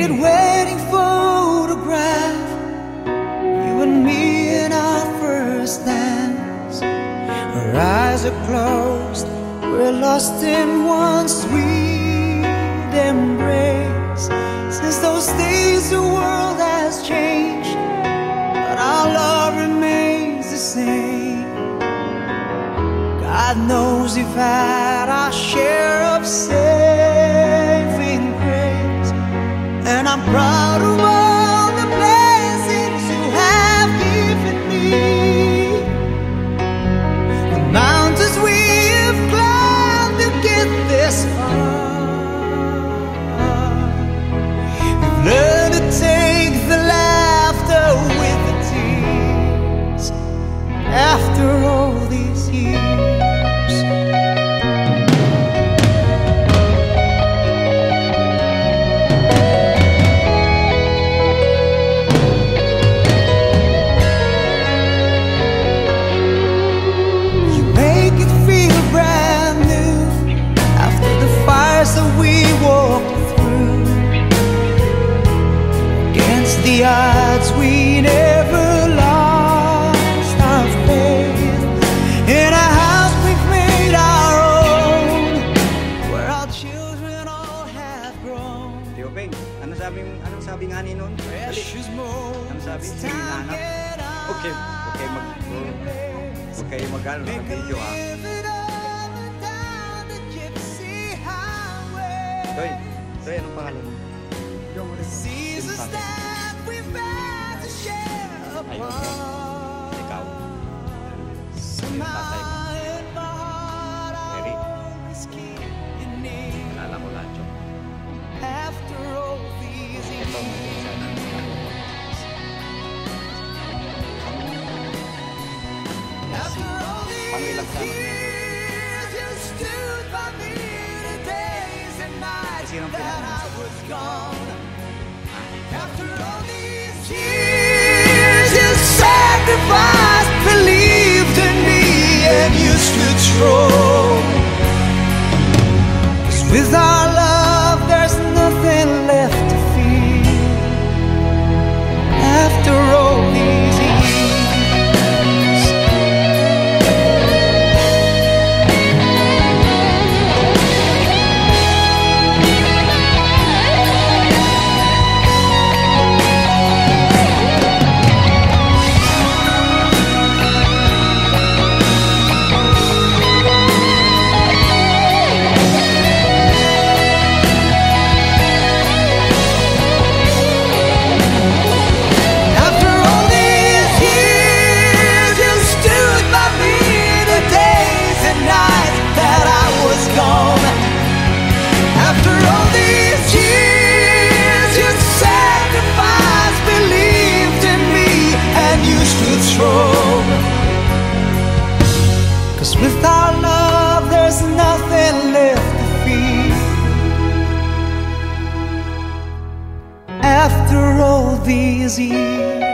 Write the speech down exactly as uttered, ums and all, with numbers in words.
faded wedding photograph, you and me in our first dance. Our eyes are closed, we're lost in one sweet embrace. Since those days the world has changed, but our love remains the same. God knows we've had our share of saving grace, and I'm proud of all the blessings you have given me. The mountains we have climbed to get this far. We've learned to take the laughter with the tears after all these years. That we walked through, against the odds we never lost our faith. In a house we've made our own, where our children all have grown. Tio Peng, ano sabi ano sabi nga ni noon? Ano sabi? Sige nanap. Okay, okay mag okay mag-ano sa video ha. Doy, Doy, anong pangalan mo? Yung Sim Pang. Ayun, ikaw. Yung tatay mo. Mary. Alala ko lahat yun. Ito mo isa na. Pangilang sana. That I was gone. After all these years, you sacrificed, believed in me, and you stood strong. 'Cause with our love, there's nothing left to fear. After all these years. Cause with our love there's nothing left to fear. After all these years.